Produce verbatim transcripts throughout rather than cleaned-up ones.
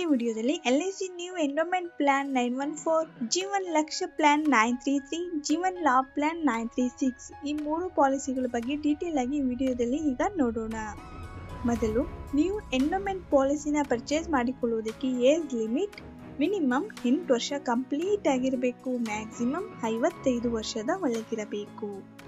ವಿಡಿಯೋದಲ್ಲಿ L I C new endowment plan nine one four, Jeevan Lakshya plan nine three three, Jeevan Labh plan nine three six ಈ ಮೂರು ಪಾಲಿಸಿಗಳ ಬಗ್ಗೆ detail ಆಗಿ ವಿಡಿಯೋದಲ್ಲಿ ಈಗ ನೋಡೋಣ. ಮೊದಲು ನೀವು ಎಂಡೋಮೆಂಟ್ ಪಾಲಿಸಿನ ಪರ್ಚೇಸ್ ಮಾಡಿಕೊಳ್ಳುವುದಕ್ಕೆ ಏಜ್ ಲಿಮಿಟ್ ಮಿನಿಮಮ್ ಎಂಟು ವರ್ಷ ಕಂಪ್ಲೀಟ್ ಆಗಿರಬೇಕು, ಮ್ಯಾಕ್ಸಿಮಮ್ ಐವತ್ತೈದು ವರ್ಷದ ಒಳಗಿರಬೇಕು.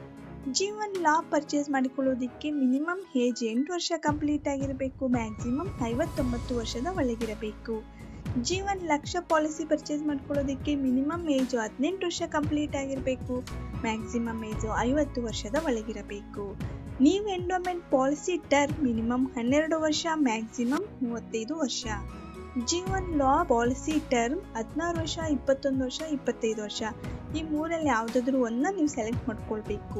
ಜೀವನ್ ಲಾಭ ಪರ್ಚೇಸ್ ಮಾಡಿಕೊಳ್ಳುವುದಕ್ಕೆ ಮಿನಿಮಮ್ ಏಜ್ ಎಂಟು ವರ್ಷ ಕಂಪ್ಲೀಟ್ ಆಗಿರಬೇಕು, ಮ್ಯಾಕ್ಸಿಮಮ್ ಐವತ್ತೊಂಬತ್ತು ವರ್ಷದ ಒಳಗಿರಬೇಕು. ಜೀವನ್ ಲಕ್ಷ್ಯ ಪಾಲಿಸಿ ಪರ್ಚೇಸ್ ಮಾಡ್ಕೊಳ್ಳೋದಕ್ಕೆ ಮಿನಿಮಮ್ ಏಜು ಹದಿನೆಂಟು ವರ್ಷ ಕಂಪ್ಲೀಟ್ ಆಗಿರಬೇಕು, ಮ್ಯಾಕ್ಸಿಮಮ್ ಏಜು ಐವತ್ತು ವರ್ಷದ ಒಳಗಿರಬೇಕು. ನೀವು ಎಂಡೋಮೆಂಟ್ ಪಾಲಿಸಿ ಟರ್ಮ್ ಮಿನಿಮಮ್ ಹನ್ನೆರಡು ವರ್ಷ, ಮ್ಯಾಕ್ಸಿಮಮ್ ಮೂವತ್ತೈದು ವರ್ಷ. ಜೀವನ್ ಲಾ ಪಾಲಿಸಿ ಟರ್ಮ್ ಹದಿನಾರು ವರ್ಷ, ಇಪ್ಪತ್ತೊಂದು ವರ್ಷ, ಇಪ್ಪತ್ತೈದು ವರ್ಷ ಈ ಮೂರಲ್ಲಿ ಯಾವುದಾದ್ರೂ ಒಂದನ್ನ ನೀವು ಸೆಲೆಕ್ಟ್ ಮಾಡ್ಕೊಳ್ಬೇಕು.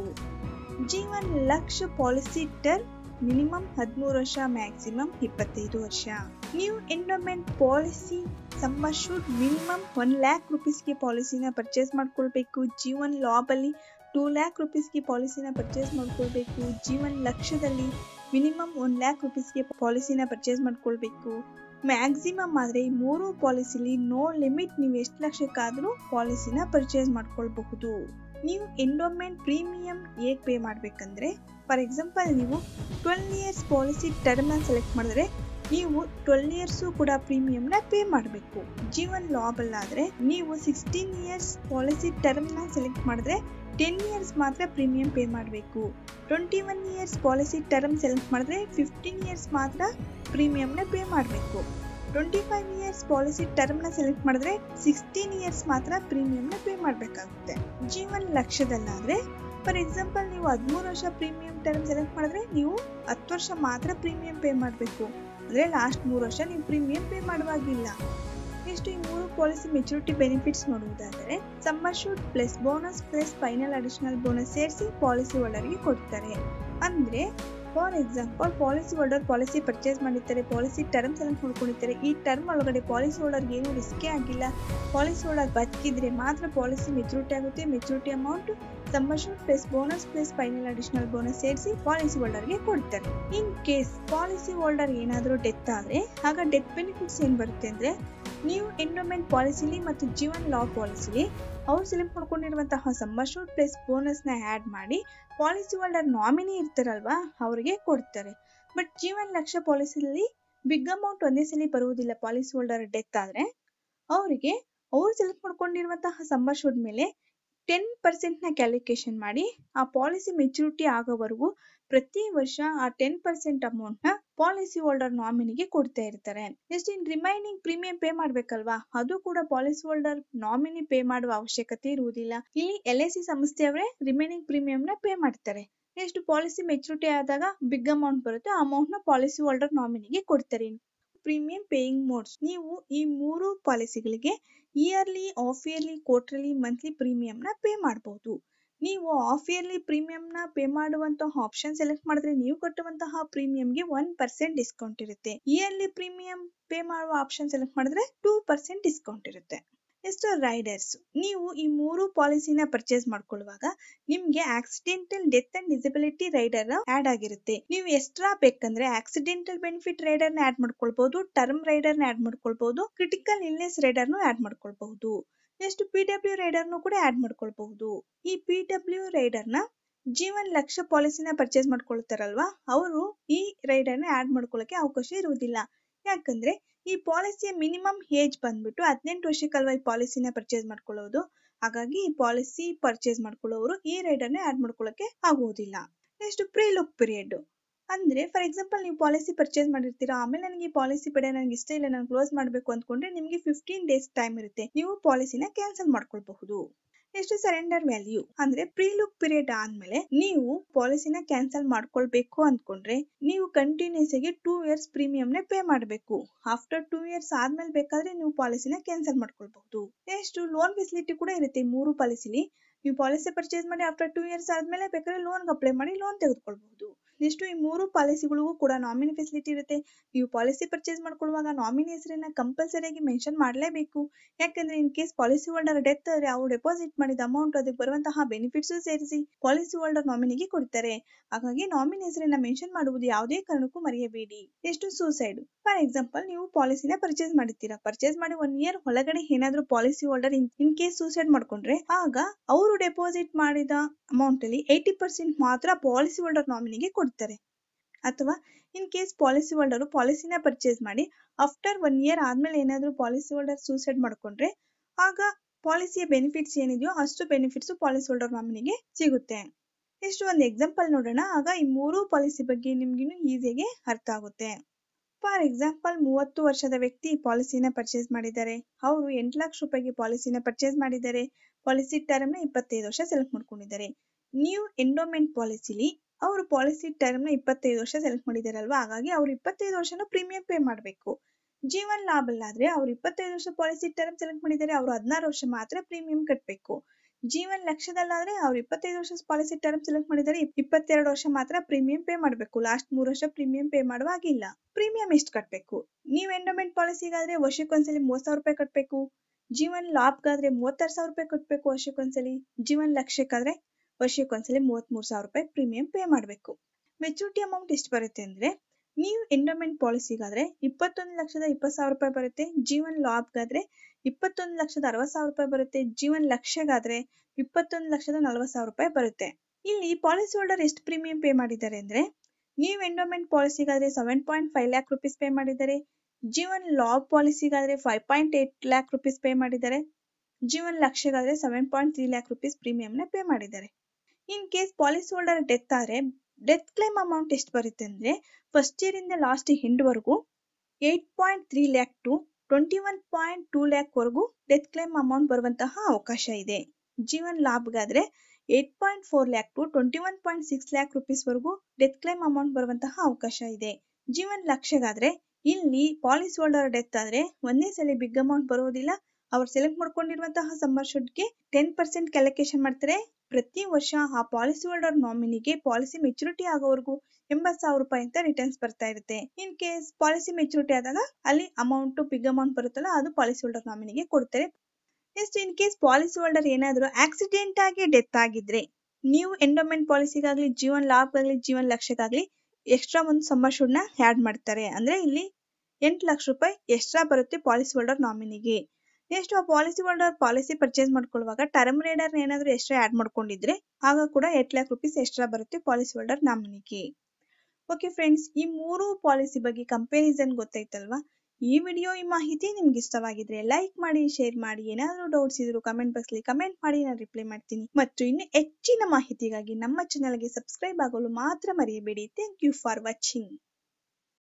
Jeevan Lakshya policy term minimum ಹದಿಮೂರು ವರ್ಷ, ಮ್ಯಾಕ್ಸಿಮಮ್ ಇಪ್ಪತ್ತೈದು ವರ್ಷ. ನೀವು endowment policy sum assured minimum one lakh ರುಪೀಸ್ಗೆ ಪಾಲಿಸಿನ ಪರ್ಚೇಸ್ ಮಾಡ್ಕೊಳ್ಬೇಕು. ಜೀವನ್ ಲಾಬ್ ಅಲ್ಲಿ ಟೂ ಲ್ಯಾಕ್ ರುಪೀಸ್ಗೆ ಪಾಲಿಸಿನ ಪರ್ಚೇಸ್ ಮಾಡ್ಕೊಳ್ಬೇಕು. ಜೀವನ್ ಲಕ್ಷ್ಯದಲ್ಲಿ ಮಿನಿಮಮ್ ಒನ್ ಲ್ಯಾಕ್ ರುಪೀಸ್ಗೆ ಪಾಲಿಸಿನ ಪರ್ಚೇಸ್ ಮಾಡ್ಕೊಳ್ಬೇಕು. ಮ್ಯಾಕ್ಸಿಮಮ್ ಆದರೆ ಈ ಮೂರು ಪಾಲಿಸಿಲಿ ನೋ ಲಿಮಿಟ್, ನೀವು ಎಷ್ಟು ಲಕ್ಷಕ್ಕಾದರೂ ಪಾಲಿಸಿನ ಪರ್ಚೇಸ್ ಮಾಡ್ಕೊಳ್ಬಹುದು. ನೀವು ಎಂಡೋಮೆಂಟ್ ಪ್ರೀಮಿಯಂ ಹೇಗೆ ಪೇ ಮಾಡಬೇಕಂದ್ರೆ, ಫಾರ್ ಎಕ್ಸಾಂಪಲ್ ನೀವು ಟ್ವೆಲ್ ಇಯರ್ಸ್ ಪಾಲಿಸಿ ಟರ್ಮ್ನ ಸೆಲೆಕ್ಟ್ ಮಾಡಿದ್ರೆ ನೀವು ಟ್ವೆಲ್ ಇಯರ್ಸು ಕೂಡ ಪ್ರೀಮಿಯಂನ ಪೇ ಮಾಡಬೇಕು. ಜೀವನ್ ಲಾಬಲ್ಲಾದರೆ ನೀವು ಸಿಕ್ಸ್ಟೀನ್ ಇಯರ್ಸ್ ಪಾಲಿಸಿ ಟರ್ಮ್ನ ಸೆಲೆಕ್ಟ್ ಮಾಡಿದ್ರೆ ಟೆನ್ ಇಯರ್ಸ್ ಮಾತ್ರ ಪ್ರೀಮಿಯಂ ಪೇ ಮಾಡಬೇಕು. Twenty one years policy term select ಮಾಡಿದ್ರೆ ಫಿಫ್ಟೀನ್ ಇಯರ್ಸ್ ಮಾತ್ರ ಪ್ರೀಮಿಯಂನ ಪೇ ಮಾಡಬೇಕು. ಟ್ವೆಂಟಿ ಫೈವ್ ಇಯರ್ಸ್ ಪಾಲಿಸಿ ಟರ್ಮ್ನ ಸೆಲೆಕ್ಟ್ ಮಾಡಿದ್ರೆ ಸಿಕ್ಸ್ಟೀನ್ ಇಯರ್ಸ್ ಮಾತ್ರ ಪ್ರೀಮಿಯಂನ ಪೇ ಮಾಡಬೇಕಾಗುತ್ತೆ. ಜೀವನ್ ಲಕ್ಷ್ಯದಲ್ಲಾದರೆ ಫಾರ್ ಎಕ್ಸಾಂಪಲ್ ನೀವು ಹದಿಮೂರು ವರ್ಷ ಪ್ರೀಮಿಯಂ ಟರ್ಮ್ ಸೆಲೆಕ್ಟ್ ಮಾಡಿದ್ರೆ ನೀವು ಹತ್ತು ವರ್ಷ ಮಾತ್ರ ಪ್ರೀಮಿಯಂ ಪೇ ಮಾಡಬೇಕು. ಅಂದರೆ ಲಾಸ್ಟ್ ಮೂರು ವರ್ಷ ನೀವು ಪ್ರೀಮಿಯಂ ಪೇ ಮಾಡುವಾಗಿಲ್ಲ. ನೆಕ್ಸ್ಟ್ ಈ ಮೂರು ಪಾಲಿಸಿ ಮೆಚುರಿಟಿ ಬೆನಿಫಿಟ್ಸ್ ನೋಡುವುದಾದರೆ, sum assured plus bonus plus final additional bonus ಸೇರಿಸಿ ಪಾಲಿಸಿ ಹೋಲ್ಡರ್ಗೆ ಕೊಡ್ತಾರೆ. ಅಂದರೆ for example policy holder policy purchase ಮಾಡಿರ್ತಾರೆ, ಪಾಲಿಸಿ ಟರ್ಮ್ ಸೆಲೆಕ್ಟ್ ಮಾಡ್ಕೊಂಡಿರ್ತಾರೆ. ಈ ಟರ್ಮ್ ಒಳಗಡೆ ಪಾಲಿಸಿ ಹೋಲ್ಡರ್ಗೆ ಏನೂ ರಿಸ್ಕೇ ಆಗಿಲ್ಲ, ಪಾಲಿಸಿ ಹೋಲ್ಡರ್ ಬದುಕಿದ್ರೆ ಮಾತ್ರ ಪಾಲಿಸಿ ಮೆಚುರಿಟಿ ಆಗುತ್ತೆ. Maturity amount sum assured plus bonus plus final additional bonus ಸೇರಿಸಿ ಪಾಲಿಸಿ ಹೋಲ್ಡರ್ಗೆ ಕೊಡ್ತಾರೆ. ಇನ್ ಕೇಸ್ ಪಾಲಿಸಿ ಹೋಲ್ಡರ್ ಏನಾದರೂ ಡೆತ್ ಆದರೆ ಆಗ ಡೆತ್ ಬೆನಿಫಿಟ್ಸ್ ಏನು ಬರುತ್ತೆ ಅಂದರೆ, ನೀವು ಎಂಡೋಮೆಂಟ್ ಪಾಲಿಸಿಲಿ ಮತ್ತು ಜೀವನ್ ಲಾ ಪಾಲಿಸಿಲಿ ಅವ್ರು ಸೆಲೆಕ್ಟ್ ಮಾಡ್ಕೊಂಡಿರುವಂತಹ ಸಮ್ ಅಶ್ಯೂರ್ಡ್ ಪ್ಲಸ್ ಬೋನಸ್ನ ಆ್ಯಡ್ ಮಾಡಿ ಪಾಲಿಸಿ ಹೋಲ್ಡರ್ ನಾಮಿನಿ ಇರ್ತಾರಲ್ವಾ ಅವ್ರಿಗೆ ಕೊಡ್ತಾರೆ. ಬಟ್ ಜೀವನ್ ಲಕ್ಷ್ಯ ಪಾಲಿಸಿಲಿ ಬಿಗ್ ಅಮೌಂಟ್ ಒಂದೇ ಸಲ ಬರುವುದಿಲ್ಲ. ಪಾಲಿಸಿ ಹೋಲ್ಡರ್ ಡೆತ್ ಆದರೆ ಅವರಿಗೆ ಅವ್ರು ಸೆಲೆಕ್ಟ್ ಮಾಡ್ಕೊಂಡಿರುವಂತಹ ಸಮ್ ಅಶ್ಯೂರ್ಡ್ ಮೇಲೆ ಟೆನ್ ಪರ್ಸೆಂಟ್ ನ ಕ್ಯಾಲ್ಕುಲೇಷನ್ ಮಾಡಿ ಆ ಪಾಲಿಸಿ ಮೆಚುರಿಟಿ ಆಗೋವರೆಗೂ ಪ್ರತಿ ವರ್ಷ ಆ ಟೆನ್ ಪರ್ಸೆಂಟ್ ಅಮೌಂಟ್ ನ ಪಾಲಿಸಿ ಹೋಲ್ಡರ್ ನಾಮಿನಿಗೆ ಕೊಡ್ತಾ ಇರ್ತಾರೆ. Next in remaining premium pay ಮಾಡ್ಬೇಕಲ್ವಾ, ಅದು ಕೂಡ ಪಾಲಿಸಿ ಹೋಲ್ಡರ್ ನಾಮಿನಿ ಪೇ ಮಾಡುವ ಅವಶ್ಯಕತೆ ಇರುವುದಿಲ್ಲ. ಇಲ್ಲಿ ಎಲ್ ಐ ಸಿ ಸಂಸ್ಥೆಯವರೇ ರಿಮೈನಿಂಗ್ ಪ್ರೀಮಿಯಂ ನ ಪೇ ಮಾಡ್ತಾರೆ. ನೆಕ್ಸ್ಟ್ ಪಾಲಿಸಿ ಮೆಚುರಿಟಿ ಆದಾಗ ಬಿಗ್ ಅಮೌಂಟ್ ಬರುತ್ತೆ, ಆ ಅಮೌಂಟ್ ನ ಪಾಲಿಸಿ ಹೋಲ್ಡರ್ ನಾಮಿನಿಗೆ ಕೊಡ್ತಾರೆ. ಪ್ರೀಮಿಯಂ ಪೇಯಿಂಗ್ ಮೋಡ್ಸ್, ನೀವು ಈ ಮೂರು ಪಾಲಿಸಿಗಳಿಗೆ yearly, half yearly, quarterly, monthly premium ನ ಪೇ ಮಾಡಬಹುದು. ನೀವು ಆಫ್ ಇಯರ್ಲಿ ಪ್ರೀಮಿಯಂ ನ ಪೇ ಮಾಡುವಂತಹ ಆಪ್ಷನ್ ಸೆಲೆಕ್ಟ್ ಮಾಡಿದ್ರೆ ನೀವು ಕಟ್ಟುವಂತಹ ಪ್ರೀಮಿಯಂಗೆ ಒನ್ ಪರ್ಸೆಂಟ್ ಡಿಸ್ಕೌಂಟ್ ಇರುತ್ತೆ. ಇಯರ್ಲಿ ಪ್ರೀಮಿಯಂ ಪೇ ಮಾಡುವ ಆಪ್ಷನ್ ಸೆಲೆಕ್ಟ್ ಮಾಡಿದ್ರೆ ಟೂ ಪರ್ಸೆಂಟ್ ಡಿಸ್ಕೌಂಟ್ ಇರುತ್ತೆ. ನೆಕ್ಸ್ಟ್ ರೈಡರ್ಸ್, ನೀವು ಈ ಮೂರು ಪಾಲಿಸಿನ ಪರ್ಚೇಸ್ ಮಾಡ್ಕೊಳ್ಳುವಾಗ ನಿಮ್ಗೆ accidental death and disability rider add ಆಗಿರುತ್ತೆ. ನೀವು ಎಕ್ಸ್ಟ್ರಾ ಬೇಕಂದ್ರೆ ಆಕ್ಸಿಡೆಂಟಲ್ ಬೆನಿಫಿಟ್ ರೈಡರ್ ನ ಆಡ್ ಮಾಡ್ಕೊಳ್ಬಹುದು, ಟರ್ಮ್ ರೈಡರ್ ನ ಆಡ್ ಮಾಡ್ಕೊಳ್ಬಹುದು, ಕ್ರಿಟಿಕಲ್ ಇಲ್ನೆಸ್ ರೈಡರ್ ನು ಆಡ್ ಮಾಡ್ಕೊಳ್ಬಹುದು. ನೆಕ್ಸ್ಟ್ ಪಿ ಡಬ್ಲ್ಯೂ ರೈಡರ್ ನು ಕೂಡ ಆಡ್ ಮಾಡ್ಕೊಳ್ಬಹುದು. ಈ ಪಿ ಡಬ್ಲ್ಯೂ ರೈಡರ್ ನ ಜೀವನ್ ಲಕ್ಷ್ಯ ಪಾಲಿಸಿನ ಪರ್ಚೇಸ್ ಮಾಡ್ಕೊಳ್ತಾರಲ್ವಾ ಅವರು ಈ ರೈಡರ್ ನ ಆಡ್ ಮಾಡ್ಕೊಳ್ಳಕ್ಕೆ ಅವಕಾಶ ಇರುವುದಿಲ್ಲ. ಯಾಕಂದ್ರೆ ಈ ಪಾಲಿಸಿಯ ಮಿನಿಮಮ್ ಏಜ್ ಬಂದ್ಬಿಟ್ಟು ಹದಿನೆಂಟು ವರ್ಷಕ್ಕಲ್ವಾ ಈ ಪಾಲಿಸಿನ ಪರ್ಚೇಸ್ ಮಾಡ್ಕೊಳ್ಳೋದು. ಹಾಗಾಗಿ ಈ ಪಾಲಿಸಿ ಪರ್ಚೇಸ್ ಮಾಡ್ಕೊಳ್ಳೋರು ಈ ರೈಡರ್ ನ ಆಡ್ ಮಾಡ್ಕೊಳ್ಳಕ್ಕೆ ಆಗುವುದಿಲ್ಲ. ನೆಕ್ಸ್ಟ್ ಪ್ರೀ ಲುಕ್ ಪೀರಿಯಡ್ ಅಂದ್ರೆ ಫಾರ್ ಎಕ್ಸಾಂಪಲ್ ನೀವು ಪಾಲಿಸಿ ಪರ್ಚೇಸ್ ಮಾಡಿರ್ತೀರಾ, ಆಮೇಲೆ ನನಗೆ ಈ ಪಾಲಿಸಿ ಬೇಡ, ನನಗೆ ಇಷ್ಟ ಇಲ್ಲ, ನಾನು ಕ್ಲೋಸ್ ಮಾಡಬೇಕು ಅಂದ್ಕೊಂಡ್ರೆ ನಿಮಗೆ ಫಿಫ್ಟೀನ್ ಡೇಸ್ ಟೈಮ್ ಇರುತ್ತೆ, ನೀವು ಪಾಲಿಸಿನ ಕ್ಯಾನ್ಸಲ್ ಮಾಡ್ಕೊಳ್ಬಹುದು. ನೆಕ್ಸ್ಟ್ ಸರೆಂಡರ್ ವ್ಯಾಲ್ಯೂ ಅಂದ್ರೆ ಪ್ರೀ ಲುಕ್ ಪೀರಿಯಡ್ ಆದ್ಮೇಲೆ ನೀವು ಪಾಲಿಸಿನ ಕ್ಯಾನ್ಸಲ್ ಮಾಡ್ಕೊಳ್ಬೇಕು ಅಂದ್ಕೊಂಡ್ರೆ ನೀವು ಕಂಟಿನ್ಯೂಸ್ ಆಗಿ ಟೂ ಇಯರ್ಸ್ ಪ್ರೀಮಿಯಂ ನ ಪೇ ಮಾಡಬೇಕು. ಆಫ್ಟರ್ ಟೂ ಇಯರ್ಸ್ ಆದ್ಮೇಲೆ ಬೇಕಾದ್ರೆ ನೀವು ಪಾಲಿಸಿನ ಕ್ಯಾನ್ಸಲ್ ಮಾಡ್ಕೊಳ್ಬಹುದು. ನೆಕ್ಸ್ಟ್ ಲೋನ್ ಫೆಸಿಲಿಟಿ ಕೂಡ ಇರುತ್ತೆ ಮೂರು ಪಾಲಿಸಿಲಿ. ನೀವು ಪಾಲಿಸಿ ಪರ್ಚೇಸ್ ಮಾಡಿ ಆಫ್ಟರ್ ಟೂ ಇಯರ್ಸ್ ಆದ್ಮೇಲೆ ಬೇಕಾದ್ರೆ ಲೋನ್ ಅಪ್ಲೈ ಮಾಡಿ ಲೋನ್ ತೆಗೆದುಕೊಳ್ಬಹುದು. ನೆಕ್ಸ್ಟ್ ಈ ಮೂರು ಪಾಲಿಸಿಗಳಿಗೂ ಕೂಡ ನಾಮಿನಿ ಫೆಸಿಲಿಟಿ ಇರುತ್ತೆ. ನೀವು ಪಾಲಿಸಿ ಪರ್ಚೇಸ್ ಮಾಡ್ಕೊಳ್ಳುವಾಗ ನಾಮಿನಿ ಹೆಸರನ್ನ ಕಂಪಲ್ಸರಿಯಾಗಿ ಮೆನ್ಷನ್ ಮಾಡಲೇಬೇಕು. ಯಾಕಂದ್ರೆ in case policy holder death ಆದರೆ ಅವ್ರು ಡೆಪಾಸಿಟ್ ಮಾಡಿದ ಅಮೌಂಟ್ ಅದಕ್ಕೆ ಬರುವಂತಹ ಬೆನಿಫಿಟ್ಸ್ ಸೇರಿಸಿ ಪಾಲಿಸಿ ಹೋಲ್ಡರ್ ನಾಮಿನಿಗೆ ಕೊಡ್ತಾರೆ. ಹಾಗಾಗಿ ನಾಮಿನಿ ಹೆಸರನ್ನ ಮೆನ್ಷನ್ ಮಾಡುವುದು ಯಾವುದೇ ಕಾರಣಕ್ಕೂ ಮರೆಯಬೇಡಿ. ಎಷ್ಟು ಸೂಸೈಡ್ ಫಾರ್ ಎಕ್ಸಾಂಪಲ್, ನೀವು ಪಾಲಿಸಿನ ಪರ್ಚೇಸ್ ಮಾಡಿರ್ತೀರಾ. ಪರ್ಚೇಸ್ ಮಾಡಿ ಒನ್ ಇಯರ್ ಒಳಗಡೆ ಏನಾದ್ರೂ policy holder in case suicide ಮಾಡ್ಕೊಂಡ್ರೆ ಆಗ ಅವರು ಡೆಪಾಸಿಟ್ ಮಾಡಿದ ಅಮೌಂಟ್ ಅಲ್ಲಿ ಏಯ್ಟಿ ಪರ್ಸೆಂಟ್ ಮಾತ್ರ ಪಾಲಿಸಿ ಹೋಲ್ಡರ್ ನಾಮಿನಿಗೆ ಕೊಡ್ತಾರೆ. ಅಥವಾ ಇನ್ ಕೇಸ್ ಪಾಲಿಸಿ ಹೋಲ್ಡರ್ ಪಾಲಿಸಿನ ಪರ್ಚೇಸ್ ಮಾಡಿ ಆಫ್ಟರ್ ಒನ್ ಇಯರ್ ಆದ್ಮೇಲೆ ಏನಾದ್ರೂ ಪಾಲಿಸಿ ಹೋಲ್ಡರ್ ಸೂಸೈಡ್ ಮಾಡ್ಕೊಂಡ್ರೆ ಆಗ ಪಾಲಿಸಿಯ ಬೆನಿಫಿಟ್ಸ್ ಏನಿದೆಯೋ ಅಷ್ಟು ಬೆನಿಫಿಟ್ಸ್ ಪಾಲಿಸಿ ಹೋಲ್ಡರ್ ನಾಮಿನಿಗೆ ಸಿಗುತ್ತೆ. ನೆಕ್ಸ್ಟ್ ಒಂದು ಎಕ್ಸಾಂಪಲ್ ನೋಡೋಣ. ಆಗ ಈ ಮೂರು ಪಾಲಿಸಿ ಬಗ್ಗೆ ನಿಮ್ಗಿನ್ನು ಈಸಿಯಾಗಿ ಅರ್ಥ ಆಗುತ್ತೆ. ಫಾರ್ ಎಕ್ಸಾಂಪಲ್, ಮೂವತ್ತು ವರ್ಷದ ವ್ಯಕ್ತಿ ಪಾಲಿಸಿನ ಪರ್ಚೇಸ್ ಮಾಡಿದ್ದಾರೆ. ಅವರು ಎಂಟು ಲಕ್ಷ ರೂಪಾಯಿಗೆ ಪಾಲಿಸಿನ ಪರ್ಚೇಸ್ ಮಾಡಿದ್ದಾರೆ. ಪಾಲಿಸಿ ಟರ್ಮ್ ನ ಇಪ್ಪತ್ತೈದು ವರ್ಷ ಸೆಲೆಕ್ಟ್ ಮಾಡ್ಕೊಂಡಿದ್ದಾರೆ. ನ್ಯೂ ಎಂಡೋಮೆಂಟ್ ಪಾಲಿಸಿಲಿ ಅವರು ಪಾಲಿಸಿ ಟರ್ಮ್ ನ ಇಪ್ಪತ್ತೈದು ವರ್ಷ ಸೆಲೆಕ್ಟ್ ಮಾಡಿದಾರಲ್ವಾ, ಹಾಗಾಗಿ ಅವ್ರು ಇಪ್ಪತ್ತೈದು ವರ್ಷನ ಪ್ರೀಮಿಯಂ ಪೇ ಮಾಡಬೇಕು. ಜೀವನ್ ಲಾಭ ಅಲ್ಲಾದ್ರೆ ಅವ್ರು ಇಪ್ಪತ್ತೈದು ವರ್ಷ ಪಾಲಿಸಿ ಟರ್ಮ್ ಸೆಲೆಕ್ಟ್ ಮಾಡಿದ್ದಾರೆ, ಅವ್ರು ಹದಿನಾರು ವರ್ಷ ಮಾತ್ರ ಪ್ರೀಮಿಯಂ ಕಟ್ಟಬೇಕು. ಜೀವನ್ ಲಕ್ಷದಲ್ಲಾದ್ರೆ ಅವ್ರು ಇಪ್ಪತ್ತೈದು ವರ್ಷ ಪಾಲಿಸಿ ಟರ್ಮ್ ಸೆಲೆಕ್ಟ್ ಮಾಡಿದ್ದಾರೆ, ಇಪ್ಪತ್ತೆರಡು ವರ್ಷ ಮಾತ್ರ ಪ್ರೀಮಿಯಂ ಪೇ ಮಾಡಬೇಕು. ಲಾಸ್ಟ್ ಮೂರು ವರ್ಷ ಪ್ರೀಮಿಯಂ ಪೇ ಮಾಡುವಾಗಿಲ್ಲ. ಪ್ರೀಮಿಯಂ ಎಷ್ಟು ಕಟ್ಟಬೇಕು? ನೀವು ಎಂಡೋಮೆಂಟ್ ಪಾಲಿಸಿಗಾದ್ರೆ ವರ್ಷಕ್ಕೊಂದ್ಸಲಿ ಮೂವತ್ ಸಾವಿರ ರೂಪಾಯಿ ಕಟ್ಟಬೇಕು. ಜೀವನ್ ಲಾಭಗಾದ್ರೆ ಮೂವತ್ತಾರು ಸಾವಿರ ರೂಪಾಯಿ ಕಟ್ಟಬೇಕು ವರ್ಷಕ್ಕೊಂದ್ಸಲಿ. ಜೀವನ್ ಲಕ್ಷಕ್ಕಾದ್ರೆ ವರ್ಷಕ್ಕೊಂದ್ಸಲಿ ಮೂವತ್ತ್ ಮೂರು ಸಾವಿರ ರೂಪಾಯಿ ಪ್ರೀಮಿಯಂ ಪೇ ಮಾಡಬೇಕು. ಮೆಚುರಿಟಿ ಅಮೌಂಟ್ ಎಷ್ಟು ಬರುತ್ತೆ ಅಂದ್ರೆ, ನೀವು ಎಂಡೋಮೆಂಟ್ ಪಾಲಿಸಿಗಾದ್ರೆ ಇಪ್ಪತ್ತೊಂದು ಲಕ್ಷದ ಇಪ್ಪತ್ತು ಸಾವಿರ ರೂಪಾಯಿ ಬರುತ್ತೆ. ಜೀವನ್ ಲಾಭಗಾದ್ರೆ ಇಪ್ಪತ್ತೊಂದು ಲಕ್ಷದ ಅರವತ್ ಸಾವಿರ ರೂಪಾಯಿ ಬರುತ್ತೆ. ಜೀವನ್ ಲಕ್ಷಗಾದ್ರೆ ಇಪ್ಪತ್ತೊಂದು ಲಕ್ಷದ ನಲವತ್ ಸಾವಿರ ರೂಪಾಯಿ ಬರುತ್ತೆ. ಇಲ್ಲಿ ಪಾಲಿಸಿ ಹೋಲ್ಡರ್ ಎಷ್ಟು ಪ್ರೀಮಿಯಂ ಪೇ ಮಾಡಿದ್ದಾರೆ ಅಂದ್ರೆ, ನೀವು ಎಂಡೋಮೆಂಟ್ ಪಾಲಿಸಿಗಾದ್ರೆ seven point five lakh rupees pay ಮಾಡಿದ್ದಾರೆ. ಜೀವನ್ ಲಾಭ್ ಪಾಲಿಸಿಗಾದ್ರೆ five point eight lakh rupees pay ಮಾಡಿದ್ದಾರೆ. ಜೀವನ್ ಲಕ್ಷಗಾದ್ರೆ seven point three lakh rupees premium ನ ಪೇ ಮಾಡಿದ್ದಾರೆ. In case policy holder death ಆದ್ರೆ ಡೆತ್ ಕ್ಲೈಮ್ ಅಮೌಂಟ್ ಎಷ್ಟು ಬರುತ್ತೆ ಅಂದ್ರೆ, ಫಸ್ಟ್ ಇಯರ್ ಇಂದ ಲಾಸ್ಟ್ ಎಂಡ್ ವರೆಗೂ eight point three lakh to twenty one point two lac ವರೆಗೂ ಡೆತ್ ಕ್ಲೈಮ್ ಅಮೌಂಟ್ ಬರುವಂತಹ ಅವಕಾಶ ಇದೆ. ಜೀವನ್ ಲಾಭಗಾದ್ರೆ eight point four lakh to twenty one point six lakh rupees ವರೆಗೂ ಡೆತ್ ಕ್ಲೈಮ್ ಅಮೌಂಟ್ ಬರುವಂತಹ ಅವಕಾಶ ಇದೆ. ಜೀವನ್ ಲಕ್ಷಗಾದ್ರೆ ಇಲ್ಲಿ ಪಾಲಿಸಿ ಹೋಲ್ಡರ್ ಡೆತ್ ಆದ್ರೆ ಒಂದೇ ಸಲ ಬಿಗ್ ಅಮೌಂಟ್ ಬರೋದಿಲ್ಲ. ಅವ್ರು ಸೆಲೆಕ್ಟ್ ಮಾಡ್ಕೊಂಡಿರುವಂತಹ ಸಮ್ಮರ್ ಶುಡ್ಗೆ ಟೆನ್ ಪರ್ಸೆಂಟ್ ಕ್ಯಾಲ್ಕುಲೇಷನ್ ಮಾಡ್ತಾರೆ. ಪ್ರತಿ ವರ್ಷ ಆ ಪಾಲಿಸಿ ಹೋಲ್ಡರ್ ನಾಮಿನಿಗೆ ಪಾಲಿಸಿ ಮೆಚುರಿಟಿ ಆಗೋವರೆಗೂ ಎಂಬತ್ ಸಾವಿರ ರೂಪಾಯಿ ಅಂತ ರಿಟರ್ನ್ಸ್ ಬರ್ತಾ ಇರುತ್ತೆ. ಇನ್ ಕೇಸ್ ಪಾಲಿಸಿ ಮೆಚುರಿಟಿ ಆದಾಗ ಅಲ್ಲಿ ಅಮೌಂಟ್ ಬಿಗ್ ಅಮೌಂಟ್ ಬರುತ್ತಲ್ಲ, ಅದು ಪಾಲಿಸಿ ಹೋಲ್ಡರ್ ನಾಮಿನಿಗೆ ಕೊಡ್ತಾರೆ. Next, in case policy holder ಏನಾದ್ರು ಆಕ್ಸಿಡೆಂಟ್ ಆಗಿ ಡೆತ್ ಆಗಿದ್ರೆ, ನೀವು ಎಂಡೋಮೆಂಟ್ ಪಾಲಿಸಿಗಾಗ್ಲಿ ಜೀವನ್ ಲಾಭಗಾಗ್ಲಿ ಜೀವನ್ ಲಕ್ಷಕ್ಕಾಗ್ಲಿ ಎಕ್ಸ್ಟ್ರಾ ಒಂದು ಸಮ್ಮರ್ ಶುಡ್ ನ ಆಡ್ ಮಾಡ್ತಾರೆ. ಅಂದ್ರೆ ಇಲ್ಲಿ ಎಂಟು ಲಕ್ಷ ರೂಪಾಯಿ ಎಕ್ಸ್ಟ್ರಾ ಬರುತ್ತೆ ಪಾಲಿಸಿ ಹೋಲ್ಡರ್ ನಾಮಿನಿಗೆ. ನೆಕ್ಸ್ಟ್, ಆ ಪಾಲಿಸಿ ಹೋಲ್ಡರ್ ಪಾಲಿಸಿ ಪರ್ಚೇಸ್ ಮಾಡ್ಕೊಳ್ಳುವಾಗ ಟರ್ಮ್ ರೇಡರ್ ಏನಾದ್ರು ಎಕ್ಸ್ಟ್ರಾ ಆಡ್ ಮಾಡ್ಕೊಂಡಿದ್ರೆ ಆಗ ಕೂಡ ಏಟ್ ಲ್ಯಾಕ್ ರುಪೀಸ್ ಎಕ್ಸ್ಟ್ರಾ ಬರುತ್ತೆ ಪಾಲಿಸಿ ಹೋಲ್ಡರ್ ನಾಮಿನಿಗೆ. ಓಕೆ ಫ್ರೆಂಡ್ಸ್, ಈ ಮೂರು ಪಾಲಿಸಿ ಬಗ್ಗೆ ಕಂಪ್ಯಾರಿಸನ್ ಗೊತ್ತಾಯ್ತಲ್ವಾ? ಈ ವಿಡಿಯೋ ಈ ಮಾಹಿತಿ ನಿಮ್ಗೆ ಇಷ್ಟವಾಗಿದ್ರೆ ಲೈಕ್ ಮಾಡಿ, ಶೇರ್ ಮಾಡಿ. ಏನಾದರೂ ಡೌಟ್ಸ್ ಇದ್ರು ಕಮೆಂಟ್ ಬಾಕ್ಸ್ ಅಲ್ಲಿ ಕಮೆಂಟ್ ಮಾಡಿ, ನಾನು ರಿಪ್ಲೈ ಮಾಡ್ತೀನಿ. ಮತ್ತು ಇನ್ನು ಹೆಚ್ಚಿನ ಮಾಹಿತಿಗಾಗಿ ನಮ್ಮ ಚಾನೆಲ್ಗೆ ಸಬ್ಸ್ಕ್ರೈಬ್ ಆಗಲು ಮಾತ್ರ ಮರೆಯಬೇಡಿ. Thank you for watching.